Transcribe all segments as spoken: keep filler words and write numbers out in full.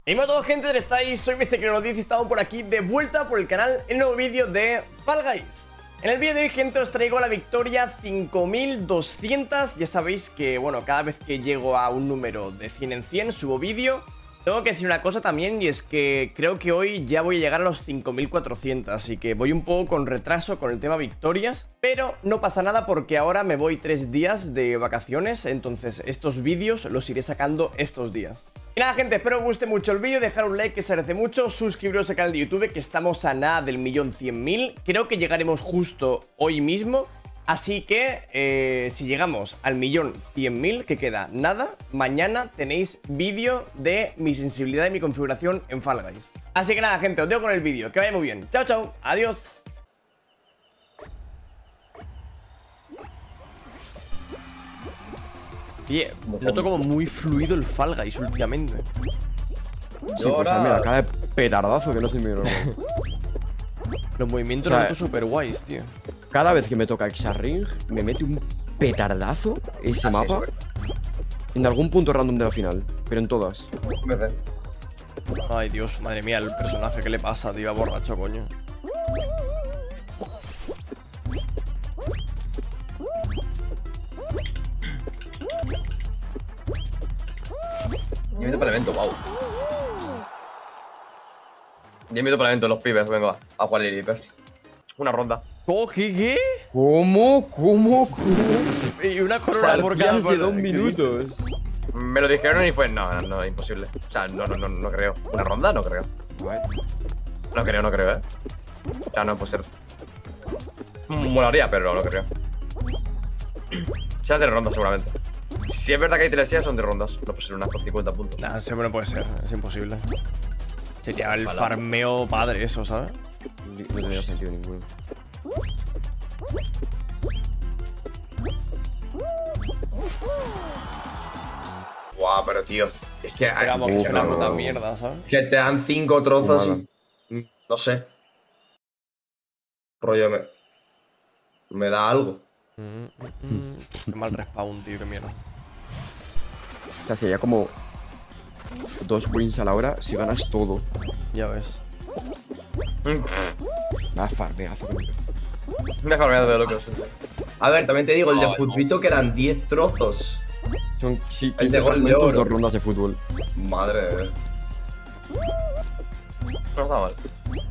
Y hola a todos, gente, ¿dónde estáis? Soy mister Creo diez y estamos por aquí de vuelta por el canal en un nuevo vídeo de Fall Guys. En el vídeo de hoy, gente, os traigo la victoria cinco mil doscientos. Ya sabéis que, bueno, cada vez que llego a un número de cien en cien subo vídeo. Tengo que decir una cosa también, y es que creo que hoy ya voy a llegar a los cinco mil cuatrocientos, así que voy un poco con retraso con el tema victorias, pero no pasa nada porque ahora me voy tres días de vacaciones, entonces estos vídeos los iré sacando estos días. Y nada, gente, espero que os guste mucho el vídeo, dejar un like que se agradece mucho, suscribiros al canal de YouTube, que estamos a nada del millón cien mil, creo que llegaremos justo hoy mismo. Así que, eh, si llegamos al millón cien mil, que queda nada, mañana tenéis vídeo de mi sensibilidad y mi configuración en Fall Guys. Así que nada, gente, os dejo con el vídeo. Que vaya muy bien. Chao, chao. Adiós. Oye, noto como muy fluido el Fall Guys últimamente. Sí, pues mira, cada petardazo que no se me grabó. Los movimientos o sea, los noto super guays, tío. Cada vez que me toca Exarring, me mete un petardazo ese ah, mapa sí, en algún punto random de la final, pero en todas. Ay, Dios, madre mía, el personaje, ¿qué le pasa, tío? Borracho, coño. Yo invito para el evento, wow. Yo invito para el evento, los pibes, venga, va, a jugar Lilipers. Una ronda. ¿Cómo? ¿Qué? ¿Qué? ¿Cómo? ¿Cómo? ¿Cómo? Y una corona por cada de dos minutos. Me lo dijeron y fue, no, no, no, imposible. O sea, no, no, no, no creo. ¿Una ronda? No creo. No creo, no creo, eh. O sea, no puede ser. Molaría, pero no lo creo. Sean de rondas, seguramente. Si es verdad que hay tres sillas, son de rondas. No puede ser una por cincuenta puntos. Nah, siempre no puede ser, es imposible. Sería el farmeo padre eso, ¿sabes? No tenía sentido ninguno. Guau, pero tío, es que Esperamos que es sea una puta mierda, ¿sabes? que te dan cinco trozos Humana. y no sé. Rollo, me, me da algo. Mm, mm, mm. Qué mal respawn, tío, qué mierda. O sea, sería como dos wins a la hora si ganas todo. Ya ves. Va, farmeazo. Una farmeada de locos. A ver, también te digo, el de No, Futbito que eran diez trozos. Son sí, El de quince gol de fragmentos, oro. dos rondas de fútbol. Madre de Dios. No está mal.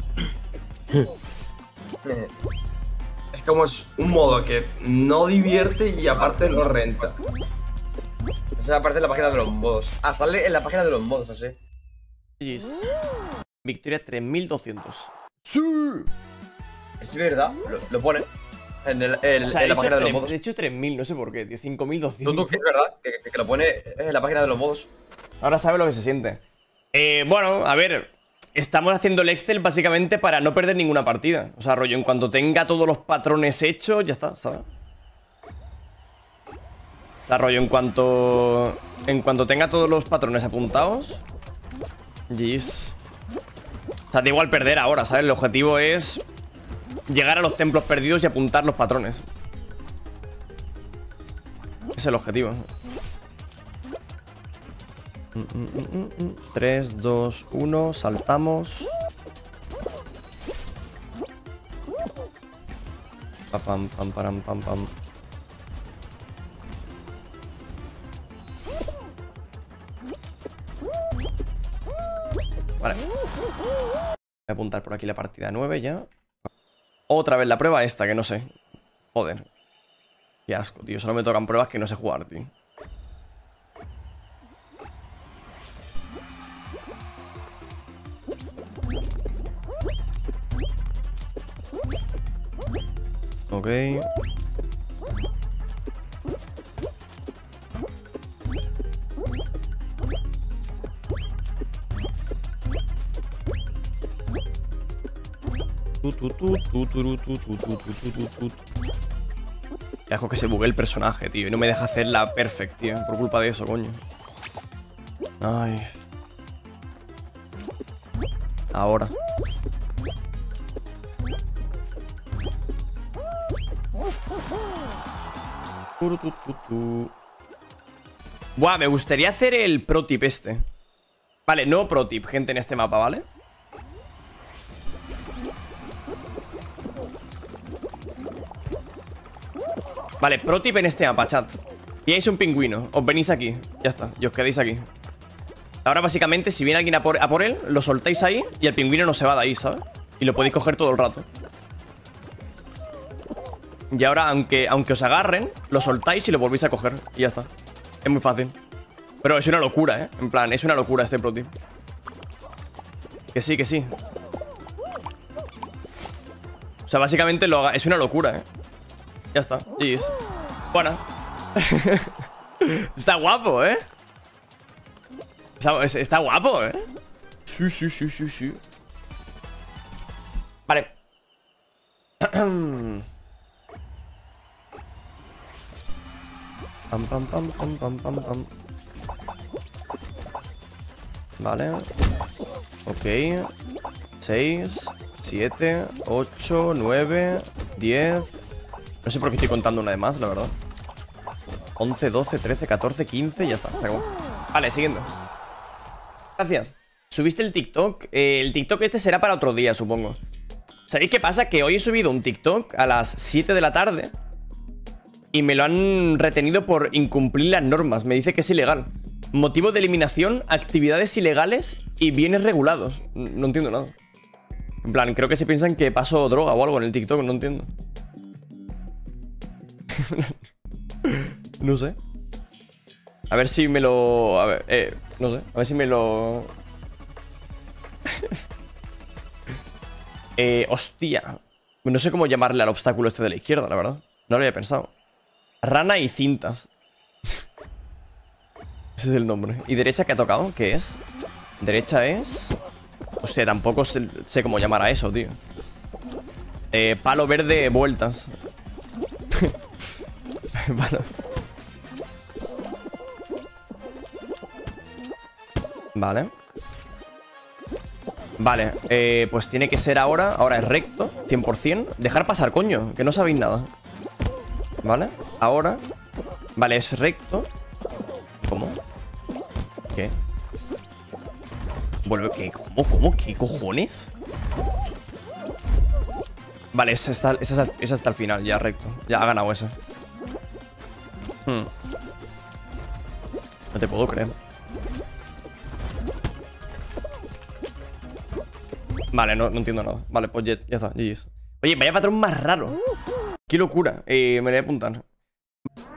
Es como es un modo que no divierte y aparte no renta. Esa parte de la página de los modos. Ah, sale en la página de los modos, así. G G's. Victoria tres mil doscientos. ¡Sí! Es verdad, lo, lo pone. En, el, el- O sea, en he la dicho página de los tres- modos. he dicho tres mil, no sé por qué, tío. cinco mil Tú, doscientos. tú, que es verdad, que, que- que lo pone en la página de los modos. Ahora sabe lo que se siente. Eh, bueno, a ver. Estamos haciendo el Excel básicamente para no perder ninguna partida. O sea, rollo, en cuanto tenga todos los patrones hechos, ya está, ¿sabes? O sea, rollo, en cuanto... En cuanto tenga todos los patrones apuntados. Jeez. O sea, da igual perder ahora, ¿sabes? El objetivo es llegar a los templos perdidos y apuntar los patrones. Ese es el objetivo. tres, dos, uno, saltamos. Pa, pam, pam, param, pam, pam. Vale. Voy a apuntar por aquí la partida nueve ya. Otra vez la prueba esta, que no sé. Joder. Qué asco, tío. Solo me tocan pruebas que no sé jugar, tío. Ok. Tu, tu, tu, tu, tu, tu, tu, tu, tu, tu, tu, tu. Qué asco que se bugue el personaje, tío. Y no me deja hacer la perfect, tío. Por culpa de eso, coño. Ay. Ahora. Buah, me gustaría hacer el pro tip este. Vale, no pro tip, gente, en este mapa, ¿vale? Vale, pro tip en este mapa, chat. Pilláis un pingüino, os venís aquí. Ya está, y os quedáis aquí. Ahora básicamente, si viene alguien a por, a por él, lo soltáis ahí y el pingüino no se va de ahí, ¿sabes? Y lo podéis coger todo el rato. Y ahora, aunque, aunque os agarren, lo soltáis y lo volvéis a coger. Y ya está. Es muy fácil. Pero es una locura, ¿eh? En plan, es una locura este pro tip. Que sí, que sí. O sea, básicamente lo haga... es una locura, ¿eh? Ya está. Y es... Bueno. Está guapo, ¿eh? Está, está guapo, ¿eh? Sí, sí, sí, sí, sí. Vale. Pam, pam, pam, pam, pam, pam, pam. Vale. Ok. seis, siete, ocho, nueve, diez. No sé por qué estoy contando una de más, la verdad. once, doce, trece, catorce, quince. Ya está, se acabó. Vale, siguiendo. Gracias. ¿Subiste el TikTok? Eh, el TikTok este será para otro día, supongo. ¿Sabéis qué pasa? Que hoy he subido un TikTok a las siete de la tarde y me lo han retenido por incumplir las normas. Me dice que es ilegal. Motivo de eliminación, actividades ilegales y bienes regulados. No entiendo nada. En plan, creo que se piensan que paso droga o algo en el TikTok, no entiendo. No sé. A ver si me lo... A ver, eh, no sé. A ver si me lo... eh, hostia. No sé cómo llamarle al obstáculo este de la izquierda, la verdad. No lo había pensado. Rana y cintas. Ese es el nombre. ¿Y derecha qué ha tocado? ¿Qué es? Derecha es... Hostia, tampoco sé, sé cómo llamar a eso, tío. Eh, palo verde, vueltas. Palo. Vale. Vale, eh, pues tiene que ser ahora. Ahora es recto, cien por cien. Dejar pasar, coño, que no sabéis nada. Vale, ahora. Vale, es recto. ¿Cómo? ¿Qué? Vuelve, ¿qué? ¿Cómo? ¿Cómo? ¿Qué cojones? Vale, es hasta, es hasta, es hasta el final, ya recto. Ya ha ganado ese. Hmm. No te puedo creer. Vale, no, no entiendo nada. Vale, pues ya, ya está, G G's. Oye, vaya patrón más raro. Qué locura. Eh, me lo voy a apuntar.